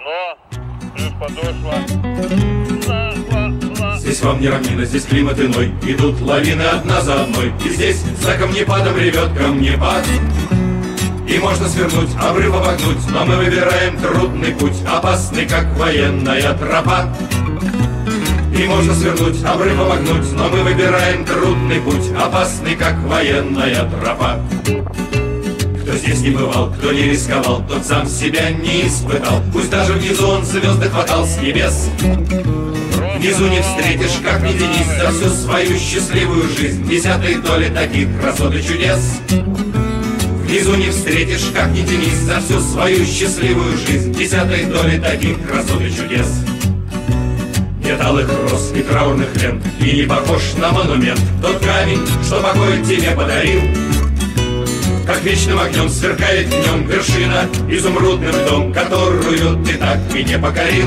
Плюс подошва. Здесь вам не равнина, здесь климат иной. Идут лавины одна за одной. И здесь за камнепадом ревет камнепад. И можно свернуть, обрыв обогнуть, но мы выбираем трудный путь, опасный, как военная тропа. И можно свернуть, обрыв обогнуть, но мы выбираем трудный путь, опасный, как военная тропа. Кто здесь не бывал, кто не рисковал, тот сам себя не испытал. Пусть даже внизу он звезды хватал с небес. Внизу не встретишь, как ни Денис, за всю свою счастливую жизнь десятой доли таких красот и чудес. Внизу не встретишь, как ни Денис, за всю свою счастливую жизнь десятой доли таких красот и чудес. Нет алых роз и траурных лент, и не похож на монумент тот камень, что покой тебе подарил. Как вечным огнем сверкает днем вершина, изумрудным дом, которую ты так и не покорил.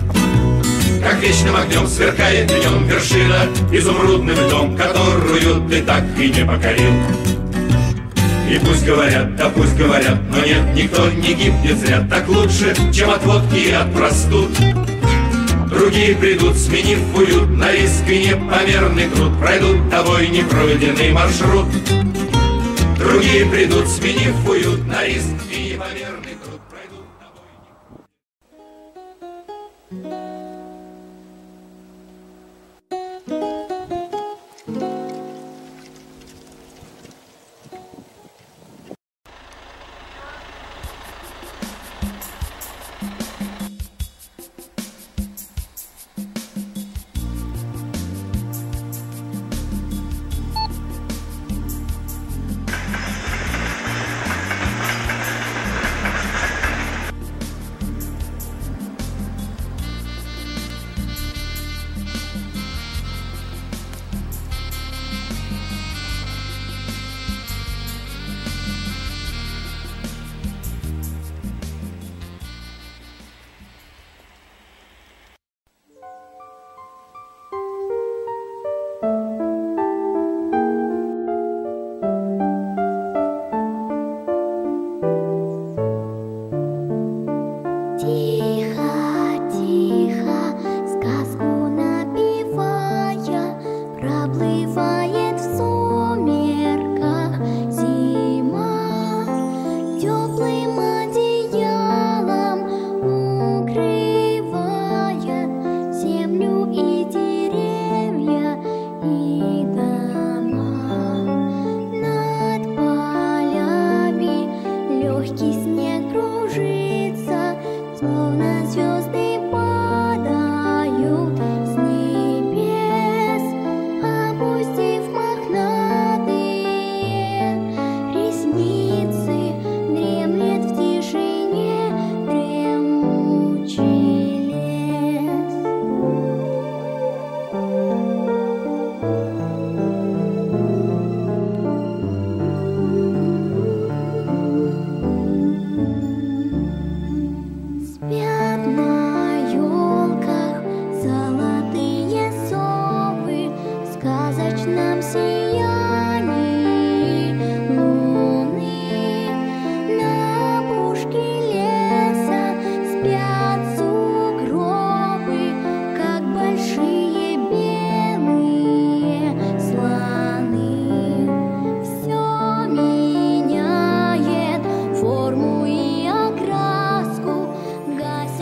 Как вечным огнем сверкает днем вершина, изумрудным дом, которую ты так и не покорил. И пусть говорят, да пусть говорят, но нет, никто не гибнет зря. Так лучше, чем от водки и от простуд. Другие придут, сменив уют, на риск и непомерный труд, пройдут тобой непройденный маршрут. Другие придут, сменив уют, на риск и непомерный труд, пройдут тобой. Форму и окраску гасит.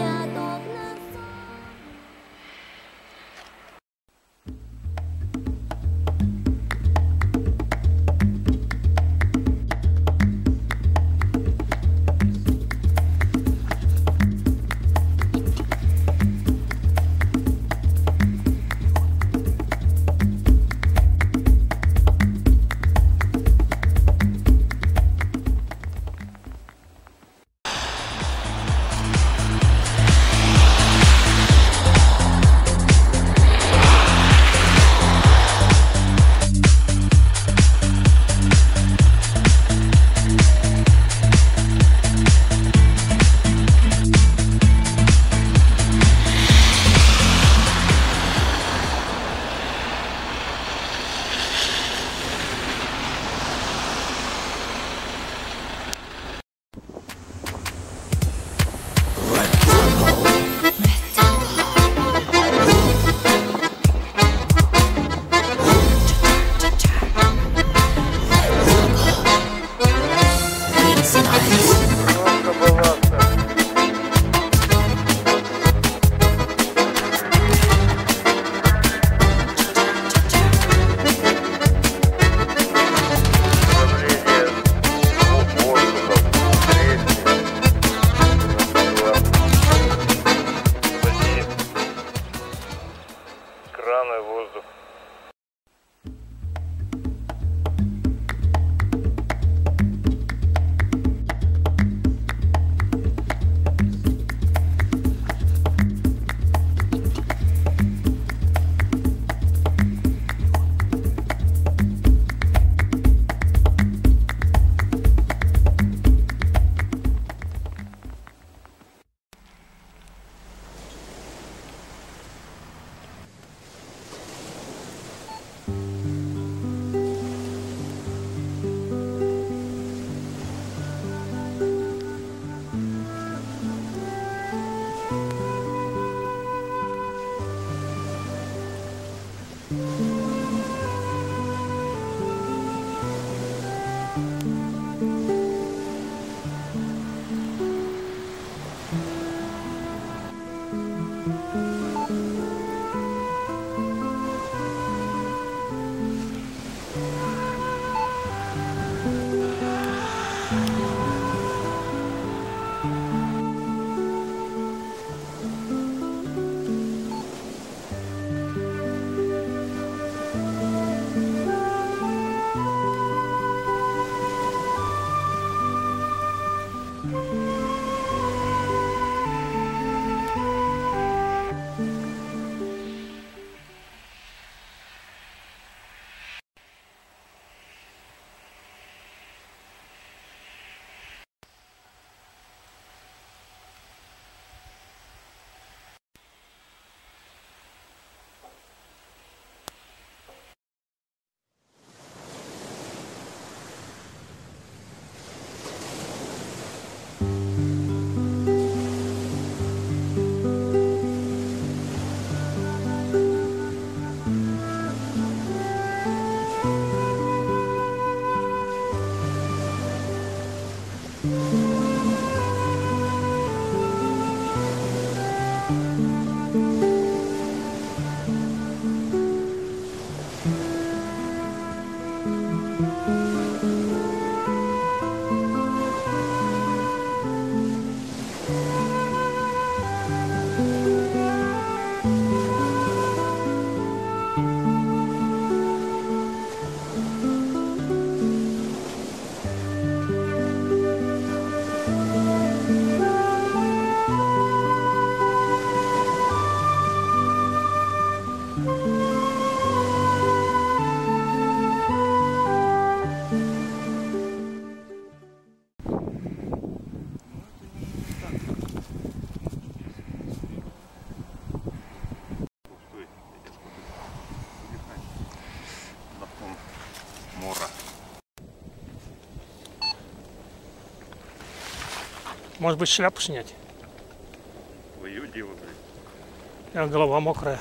Может быть, шляпу снять? Твое дело, блядь. Голова мокрая.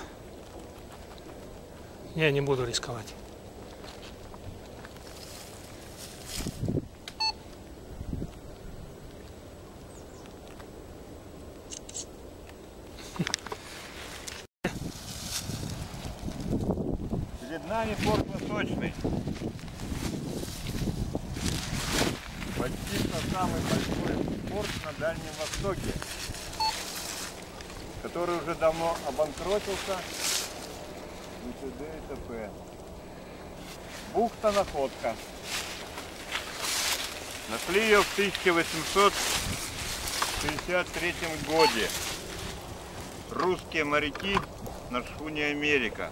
Я не буду рисковать. Перед нами порт Восточный. Почти что самый большой порт на Дальнем Востоке, который уже давно обанкротился. И т.д. и т.п. Бухта Находка. Нашли ее в 1863 году. Русские моряки на шхуне Америка.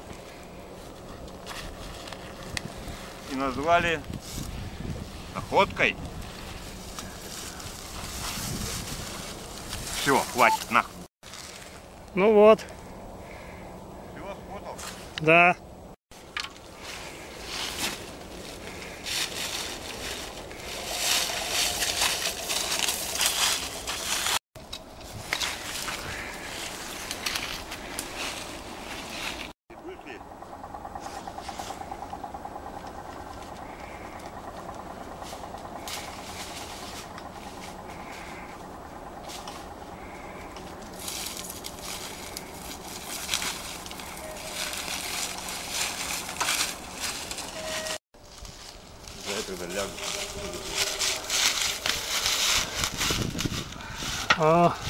И назвали Находкой. Все, хватит, нахуй. Ну вот. Все, сфотал? Да. Вышли. За это когда лягу.